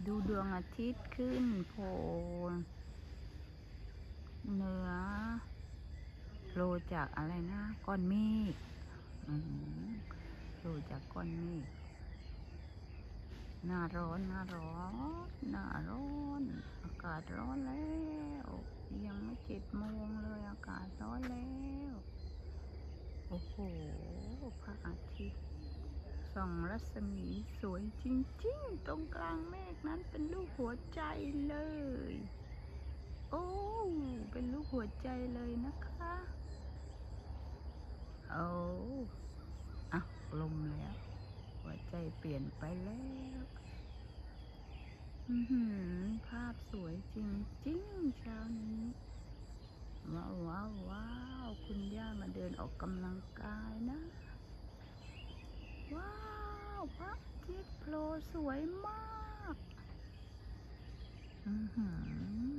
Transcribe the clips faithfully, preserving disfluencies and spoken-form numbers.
ดูดวงอาทิตย์ขึ้นโผล่เหนือโผล่จากอะไรนะก้อนเมฆโผล่จากก้อนเมฆหน้าร้อนหน้าร้อนหน้าร้อนอากาศร้อนแล้วยังไม่เจ็ดโมงเลยอากาศร้อนแล้วโอ้โหพระอาทิตย์ส่องรัศมีสวยจริงๆตรงกลางเมฆนั้นเป็นรูปหัวใจเลยโอ้เป็นรูปหัวใจเลยนะคะโอ้อะลมแล้วหัวใจเปลี่ยนไปแล้วอือหือภาพสวยจริงๆเช้านี้ว้าวว้าวว้าวคุณย่ามาเดินออกกำลังกายนะว้าวพระอาทิตย์โผล่สวยมากอือหือ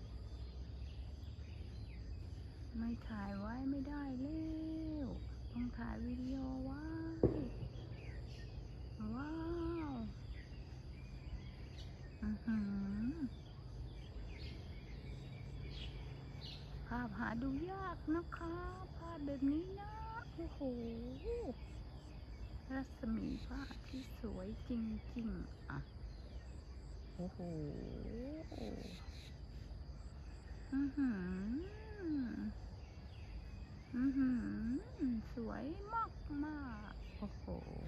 ไม่ถ่ายไว้ไม่ได้แล้วต้องถ่ายวิดีโอไว้ว้าวอือหือภาพหาดูยากนะคะภาพแบบนี้นะโอ้โหรัศมีพระอาทิตย์สวยจริงๆอ่ะโอ้โหอือหืออือหือสวยมากมากโอ้โห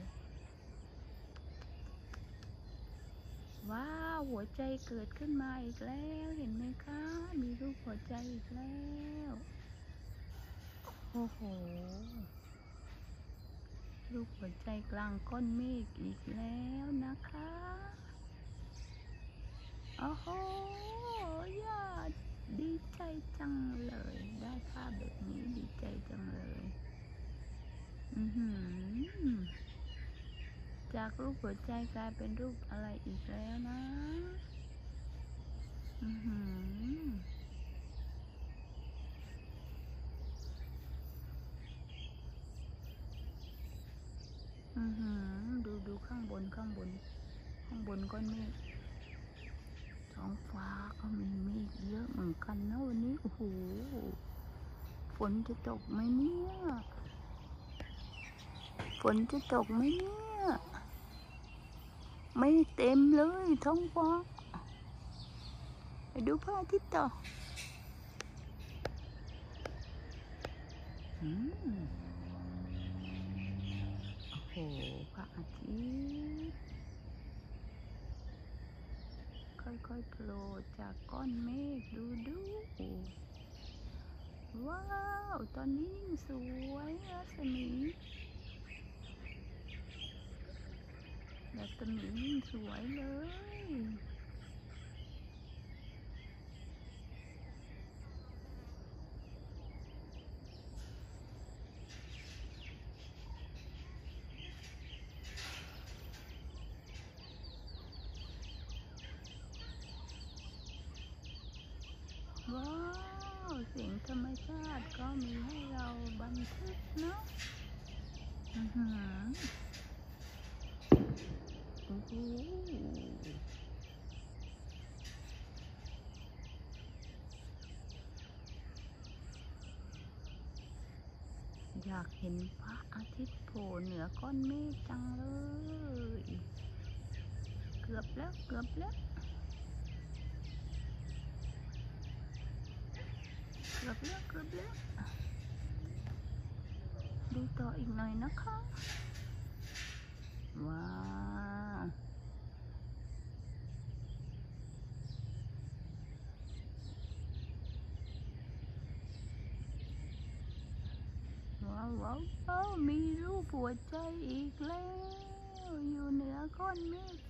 ว้าวหัวใจเกิดขึ้นมาอีกแล้วเห็นไหมคะมีรูปหัวใจอีกแล้วโอ้โหรูปหัวใจกลางก้อนเมฆอีกแล้วนะคะโอ้โหย่าดีใจจังเลยได้ภาพแบบนี้ดีใจจังเลยอือหือจากรูปหัวใจกลายเป็นรูปอะไรอีกแล้วนะอือหืออือหือดูดูข้างบนข้างบนข้างบนก้อนเมฆท้องฟ้าก็มีเมฆเยอะเหมือนกันนะวันนี้โอ้โหฝนจะตกไหมเนี่ยฝนจะตกไหมเนี่ยไม่เต็มเลยท้องฟ้าไปดูพระอาทิตย์ต่ออืมโอ้โหพระอาทิตย์ค่อยๆโผล่จากก้อนเมฆดูดูว้าวตอนนี้ยิ่งสวยรัศมีรัศมียิ่งสวยเลยว้าวเสียงธรรมชาติก็มีให้เราบันทึกเนาะอือหือโอ้โหอยากเห็นพระอาทิตย์โผล่เหนือก้อนเมฆจังเลยเกือบแล้วเกือบแล้วเกือบแล้วเกือบแล้วดูต่ออีกหน่อยนะคะว้าวว้าวว้าวว้าวมีรูปหัวใจอีกแล้วอยู่เหนือก้อนเมฆ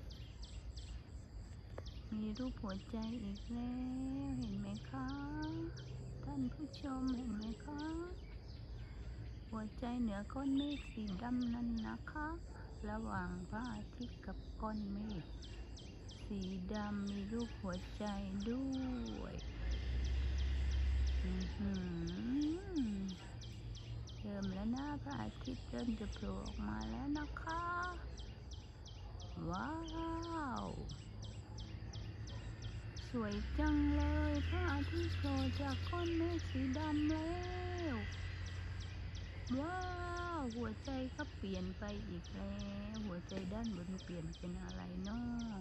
มีรูปหัวใจอีกแล้วเห็นไหมคะท่านผู้ชมเห็นไหมคะหัวใจเหนือก้อนเมฆสีดำนั่นนะคะระหว่างพระอาทิตย์กับก้อนเมฆสีดำมีรูปหัวใจด้วยอือหือเริ่มแล้วนะพระอาทิตย์เริ่มจะโผล่ออกมาแล้วนะคะว้าวสวยจังเลยพระอาทิตย์โผล่จากก้อนเมฆสีดำแล้วว้าวหัวใจก็เปลี่ยนไปอีกแล้วหัวใจด้านบนเปลี่ยนเป็นอะไรเนาะ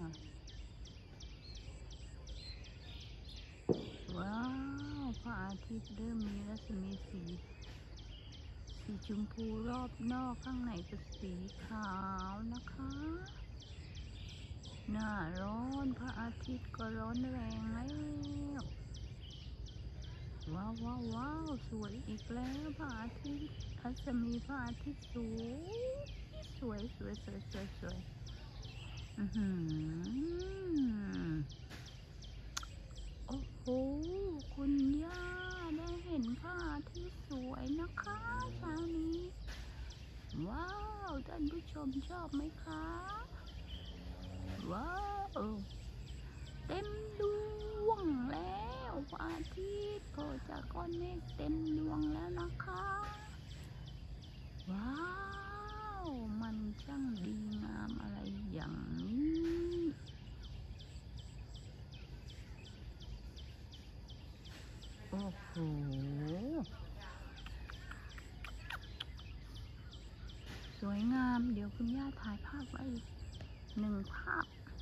ว้าวพระอาทิตย์เริ่มมีรัศมีสีสีชมพูรอบนอกข้างในเป็นสีขาวนะคะหน้าร้อนพระอาทิตย์ก็ร้อนแรงแล้วว้าวว้าวว้าวสวยอีกแล้วพระอาทิตย์รัศมีพระอาทิตย์สวยสวยสวยสวยสวยสวยอือหือโอ้โหคุณย่าได้เห็นพระอาทิตย์สวยนะคะเช้านี้ว้าวท่านผู้ชมชอบไหมคะว้าวเต็มดวงแล้วพระอาทิตย์โผล่จากก้อนเมฆเต็มดวงแล้วนะคะว้าวมันช่างดีงามอะไรอย่างนี้โอ้โหสวยงามเดี๋ยวคุณย่าถ่ายภาพไว้หนึ่งภาพ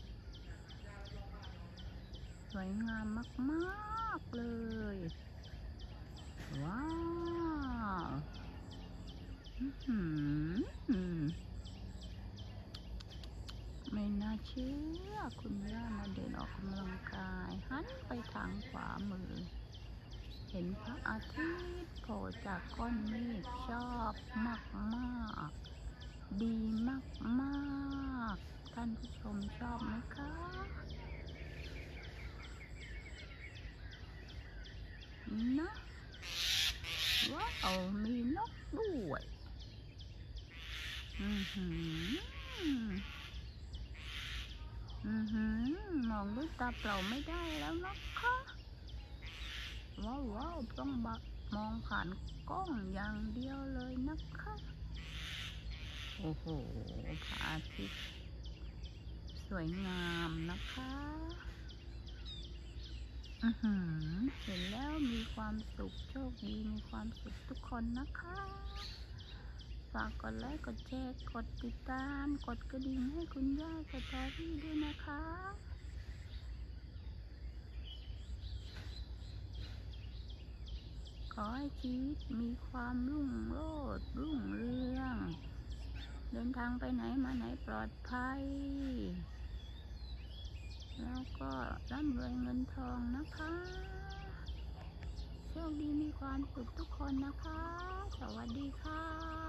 สวยงามมากๆเลยว้าวอืมไม่น่าเชื่อคุณย่ามาเดินออกกำลังกายหันไปทางขวามือเห็นพระอาทิตย์โผล่จากก้อนเมฆชอบมากมากดีมากมากท่านผู้ชมชอบไหมคะนะว้าวมีนกด้วยอือหืออือหือมองด้วยตาเปล่าไม่ได้แล้วนะคะว้าวว้าวต้องมองผ่านกล้องอย่างเดียวเลยนะคะโอ้โหพระอาทิตย์สวยงามนะคะอือหือเห็นแล้วมีความสุขโชคดีมีความสุขทุกคนนะคะฝากกดไลค์กดแชร์กดติดตามกดกระดิ่งให้คุณย่าสตอรี่ด้วยนะคะขอให้ชีวิตมีความรุ่งโรจน์รุ่งเรืองเดินทางไปไหนมาไหนปลอดภัยแล้วก็ร่ำรวยเงินทองนะคะโชคดีมีความสุขทุกคนนะคะสวัสดีค่ะ